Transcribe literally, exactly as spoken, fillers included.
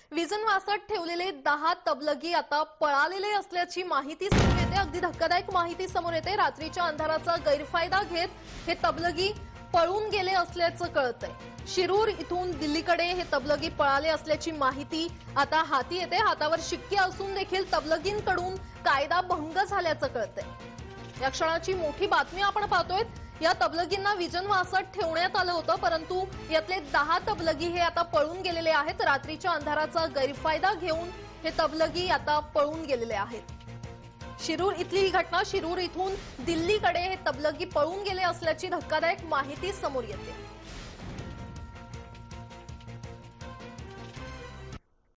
Vision वासात ठेवलेले दहा तबलगी आता पळालेले असल्याची माहिती समोर येते। अगदी धक्कादायक माहिती समोर येते। रात्रीच्या अंधाराचा गैरफायदा घेत हे तबलगी पळून गेले असल्याचं कळतंय। शिरूर इथून दिल्लीकडे हे तबलगी पळाले असल्याची माहिती आता हाती येते। हातावर शिक्के असून देखील तबलगींकडून कायदा भंग झाल्याचं कळतंय। या क्षणाची मोठी बातमी आपण पाहतोय। या तबलगींना विजन वासात ठेवण्यात आलं होतं, परंतु यातले दहा तबलगी हे आता पळून गेलेले आहेत। रात्रीच्या अंधाराचा गैरफायदा घेऊन हे तबलगी आता पळून गेलेले आहेत। शिरूर इथली ही घटना। शिरूर इथून दिल्लीकडे हे तबलगी पळून गेले असल्याची धक्कादायक माहिती समोर येते।